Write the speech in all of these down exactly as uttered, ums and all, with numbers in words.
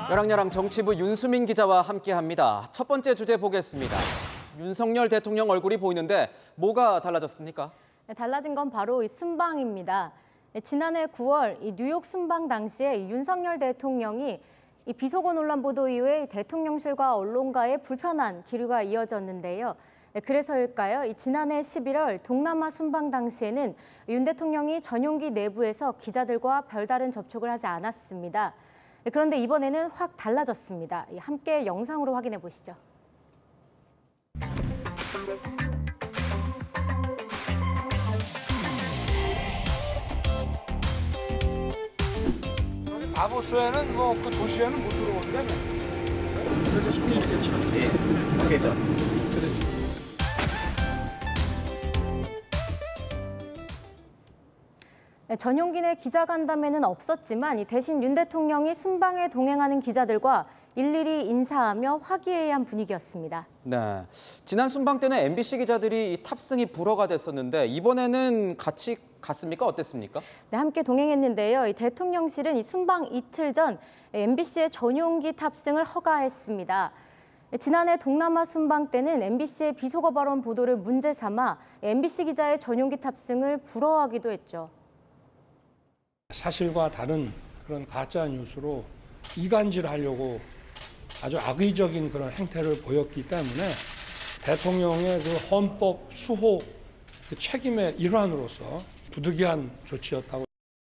열왕열왕 정치부 윤수민 기자와 함께합니다. 첫 번째 주제 보겠습니다. 윤석열 대통령 얼굴이 보이는데 뭐가 달라졌습니까? 네, 달라진 건 바로 이 순방입니다. 네, 지난해 구월 이 뉴욕 순방 당시에 윤석열 대통령이 이 비속어 논란 보도 이후에 대통령실과 언론과의 불편한 기류가 이어졌는데요. 네, 그래서일까요? 이 지난해 십일월 동남아 순방 당시에는 윤 대통령이 전용기 내부에서 기자들과 별다른 접촉을 하지 않았습니다. 네, 그런데 이번에는 확 달라졌습니다. 함께 영상으로 확인해 보시죠. 가보수에는 뭐 그 도시에는 못 들어오는데. 그래도 손님이 괜찮아. 예. 오케이, 더. 네, 전용기 내 기자간담회는 없었지만 대신 윤 대통령이 순방에 동행하는 기자들과 일일이 인사하며 화기애애한 분위기였습니다. 네, 지난 순방 때는 엠비씨 기자들이 이 탑승이 불허가 됐었는데 이번에는 같이 갔습니까? 어땠습니까? 네, 함께 동행했는데요. 이 대통령실은 이 순방 이틀 전 엠비씨의 전용기 탑승을 허가했습니다. 지난해 동남아 순방 때는 엠비씨의 비속어 발언 보도를 문제 삼아 엠비씨 기자의 전용기 탑승을 불허하기도 했죠. 사실과 다른 그런 가짜 뉴스로 이간질하려고 아주 악의적인 그런 행태를 보였기 때문에 대통령의 그 헌법 수호 그 책임의 일환으로서 부득이한 조치였다고.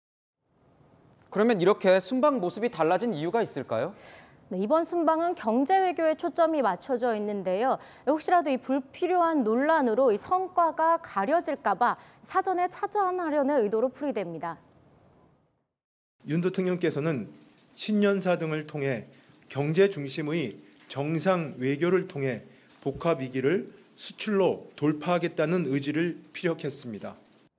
그러면 이렇게 순방 모습이 달라진 이유가 있을까요? 네, 이번 순방은 경제 외교에 초점이 맞춰져 있는데요. 혹시라도 이 불필요한 논란으로 이 성과가 가려질까 봐 사전에 차단하려는 의도로 풀이됩니다. 윤 대통령께서는 신년사 등을 통해 경제 중심의 정상 외교를 통해 복합 위기를 수출로 돌파하겠다는 의지를 피력했습니다.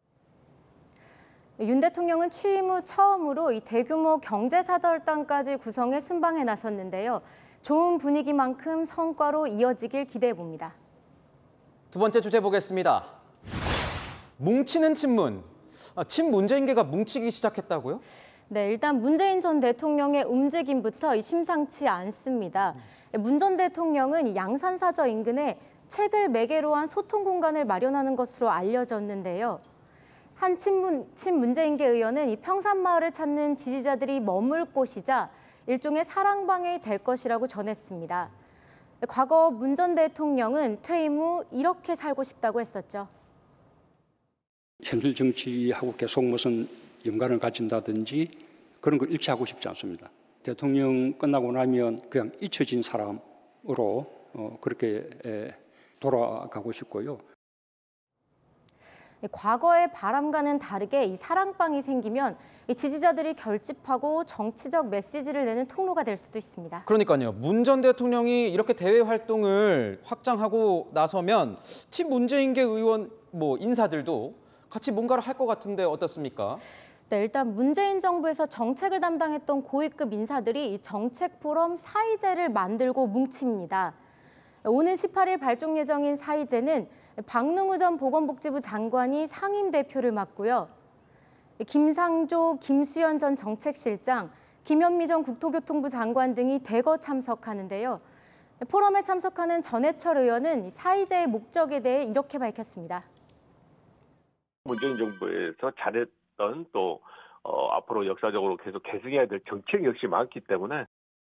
윤 대통령은 취임 후 처음으로 이 대규모 경제사절단까지 구성해 순방에 나섰는데요. 좋은 분위기만큼 성과로 이어지길 기대해 봅니다. 두 번째 주제 보겠습니다. 뭉치는 친문. 아, 친문재인계가 뭉치기 시작했다고요? 네, 일단 문재인 전 대통령의 움직임부터 심상치 않습니다. 문 전 대통령은 양산사저 인근에 책을 매개로 한 소통 공간을 마련하는 것으로 알려졌는데요. 한 친문, 친문재인계 의원은 이 평산마을을 찾는 지지자들이 머물 곳이자 일종의 사랑방이 될 것이라고 전했습니다. 과거 문 전 대통령은 퇴임 후 이렇게 살고 싶다고 했었죠. 현실 정치하고 계속 무슨 연관을 가진다든지 그런 거 일치하고 싶지 않습니다. 대통령 끝나고 나면 그냥 잊혀진 사람으로 어, 그렇게 에, 돌아가고 싶고요. 과거의 바람과는 다르게 이 사랑방이 생기면 이 지지자들이 결집하고 정치적 메시지를 내는 통로가 될 수도 있습니다. 그러니까요. 문 전 대통령이 이렇게 대외 활동을 확장하고 나서면 친문재인계 의원 뭐 인사들도 같이 뭔가를 할 것 같은데 어떻습니까? 네, 일단 문재인 정부에서 정책을 담당했던 고위급 인사들이 이 정책 포럼 사의제를 만들고 뭉칩니다. 오는 십팔 일 발족 예정인 사의제는 박능우 전 보건복지부 장관이 상임 대표를 맡고요. 김상조, 김수현 전 정책실장, 김현미 전 국토교통부 장관 등이 대거 참석하는데요. 포럼에 참석하는 전해철 의원은 사의제의 목적에 대해 이렇게 밝혔습니다. 문재인 정부에서 잘했던 또 어, 앞으로 역사적으로 계속 계승해야 될 정책 역시 많기 때문에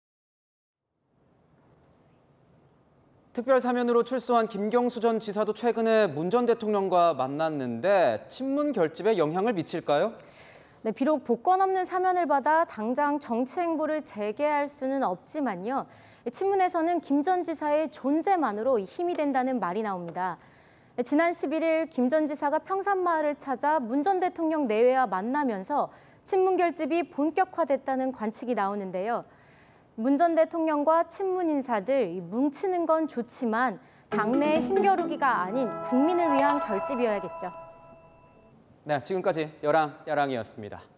특별 사면으로 출소한 김경수 전 지사도 최근에 문 전 대통령과 만났는데 친문 결집에 영향을 미칠까요? 네, 비록 복권 없는 사면을 받아 당장 정치 행보를 재개할 수는 없지만요. 친문에서는 김 전 지사의 존재만으로 힘이 된다는 말이 나옵니다. 지난 십일 일 김 전 지사가 평산마을을 찾아 문 전 대통령 내외와 만나면서 친문 결집이 본격화됐다는 관측이 나오는데요. 문 전 대통령과 친문 인사들 뭉치는 건 좋지만 당내 힘겨루기가 아닌 국민을 위한 결집이어야겠죠. 네, 지금까지 열왕, 야랑이었습니다.